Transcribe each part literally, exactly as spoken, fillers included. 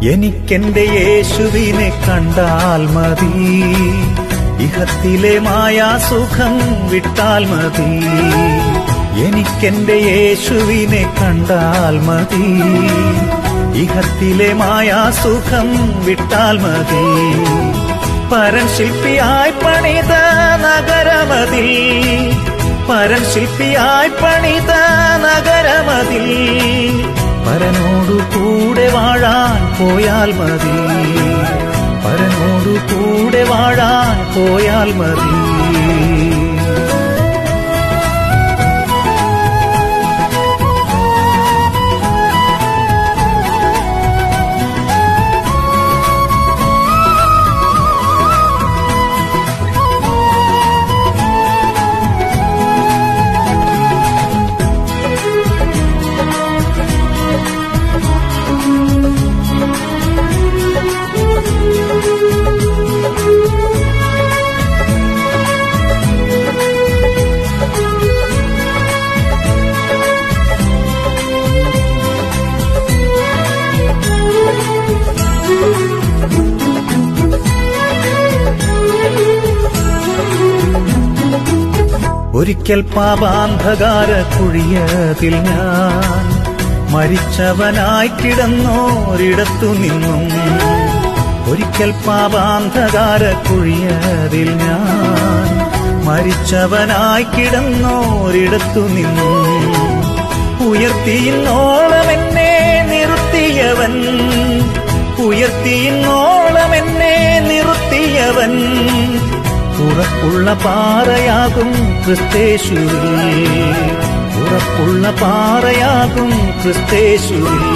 എനിക്കെന്റെ യേശുവിനെ കണ്ടാൽ മതി, ഇഹത്തിലെ മായാസുഖം വിട്ടാൽ മതി. എനിക്കെന്റെ യേശുവിനെ കണ്ടാൽ മതി, ഇഹത്തിലെ മായാസുഖം വിട്ടാൽ മതി. പരൻ ശില്പിയായി പണിത നഗരമതിൽ, പരൻ ശില്പിയായി പണിത നഗരമതിൽ പരനോടു കൂടെ വാഴാൻ പോയാൽ മതി, പരനോടു കൂടെ വാഴാൻ പോയാൽ മതി. ഒരിക്കൽ പാപാന്ധകാര കുഴിയതിൽ ഞാൻ മരിച്ചവനായി കിടന്നോരിടത്തു നിന്നും, ഒരിക്കൽ പാപാന്ധകാര കുഴിയതിൽ ഞാൻ മരിച്ചവനായി കിടന്നോരിടത്തു നിന്നും ഉയർത്തിയിന്നോളം എന്നെ നിർത്തിയവൻ, ഉയർത്തിയിന്നോളം എന്നെ നിർത്തിയവൻ ഉറപ്പുള്ള പാറയാകും ക്രിസ്തേശുവിൽ, ഉറപ്പുള്ള പാറയാകും ക്രിസ്തേശുവിൽ.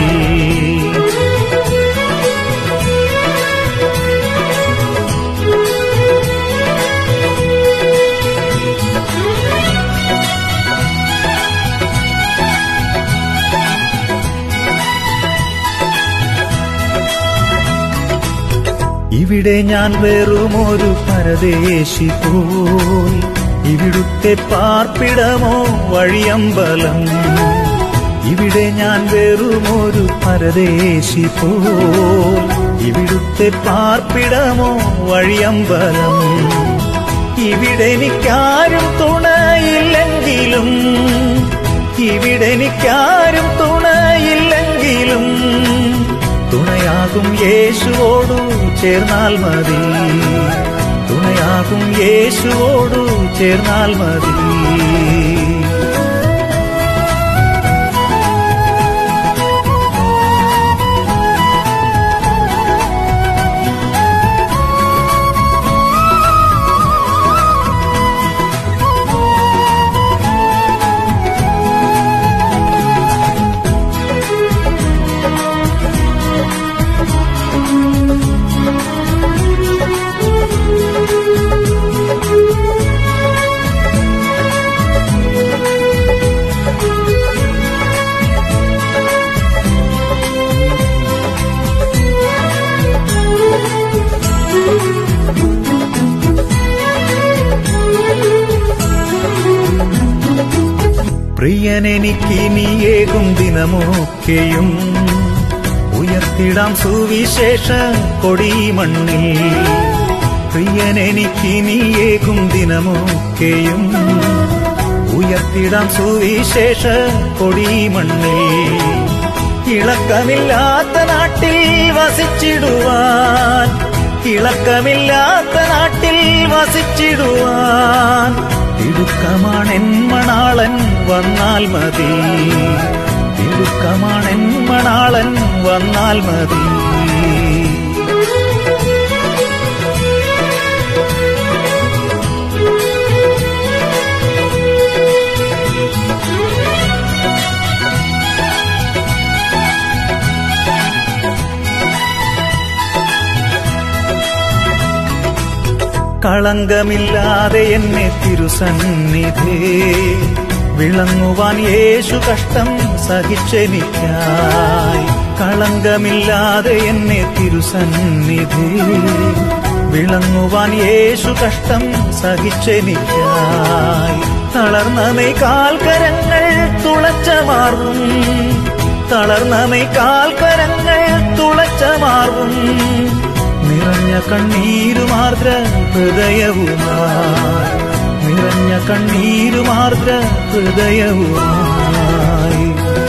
ഇവിടെ ഞാൻ വെറുമൊരു പരദേശി പോയി, ഇവിടുത്തെ പാർപ്പിടമോ വഴിയമ്പലം. ഇവിടെ ഞാൻ വെറുമൊരു പരദേശി പോയി, ഇവിടുത്തെ പാർപ്പിടമോ വഴിയമ്പലം. ഇവിടെ എനിക്കാരും തുണയില്ലെങ്കിലും, ഇവിടെ എനിക്കാരും തുണയില്ലെങ്കിലും തുണയാകും യേശുവോടു ചേർന്നാൽ മതി, തുണയാകും യേശുവോടു ചേർന്നാൽ മതി. പ്രിയനെനിക്കിനിയേകും ദിനമൊക്കെയും ഉയർത്തിടാം സുവിശേഷ കൊടിമണ്ണിൽ. പ്രിയനെനിക്കിനിയേകും ദിനമൊക്കെയും ഉയർത്തിടാം സുവിശേഷ കൊടിമണ്ണിൽ. ഇളക്കമില്ലാത്ത നാട്ടിൽ വസിച്ചിടുവാൻ, ഇളക്കമില്ലാത്ത നാട്ടിൽ വസിച്ചിടുവാൻ തിടുക്കമാണെൻ മണാളൻ വന്നാൽ മതി, തിടുക്കമാണെൻ മണാളൻ വന്നാൽ മതി. കളങ്കമില്ലാതെ എന്നെ തിരുസന്നിധി വിളങ്ങുവാൻ യേശു കഷ്ടം സഹിച്ചെനിക്കായി. കളങ്കമില്ലാതെ എന്നെ തിരുസന്നിധി വിളങ്ങുവാൻ യേശു കഷ്ടം സഹിച്ചെനിക്കായി. തളർന്ന മെയ് കാൽക്കരങ്ങൾ തുളച്ച മാർഗം, തളർന്നമൈ കാൽക്കരങ്ങൾ തുളച്ച മാർവും നിറഞ്ഞ കണ്ണീരുമാർദ്ര ഹൃദയവുമായി നിറഞ്ഞ കണ്ണീരുമാർദ്ര ഹൃദയവുമായി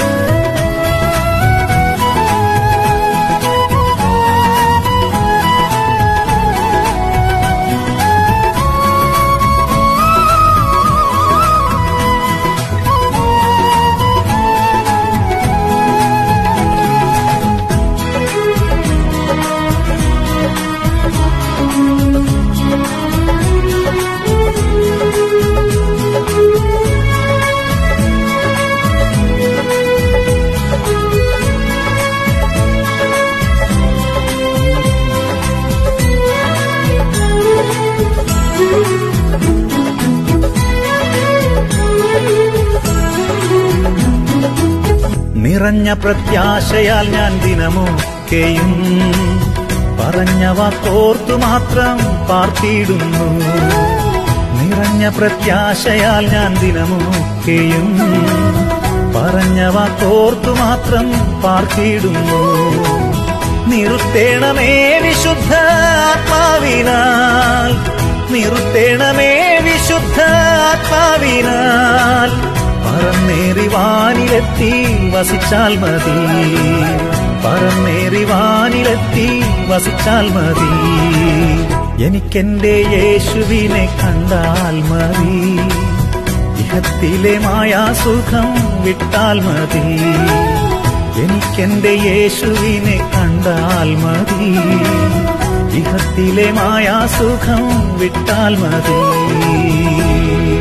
നിറഞ്ഞ പ്രത്യാശയാൽ ഞാൻ ദിനമൊക്കെയും പറഞ്ഞ വാക്കോർത്തു മാത്രം പാർത്തിടുന്നു നിറഞ്ഞ പ്രത്യാശയാൽ ഞാൻ ദിനമൊക്കെയും പറഞ്ഞ വാക്കോർത്തു മാത്രം പാർത്തിടുന്നു നിറുത്തേണമേ വിശുദ്ധ ആത്മാവിനാൽ നിറുത്തേണമേ വിശുദ്ധ ആത്മാവിനാൽ പറന്നേറി വാനിലെത്തി വസിച്ചാൽ മതി പറന്നേറി വാനിലെത്തി വസിച്ചാൽ മതി എനിക്കെന്റെ യേശുവിനെ കണ്ടാൽ മതി ഇഹത്തിലെ മായാസുഖം വിട്ടാൽ മതി എനിക്കെന്റെ യേശുവിനെ കണ്ടാൽ മതി ഇഹത്തിലെ മായാസുഖം വിട്ടാൽ മതി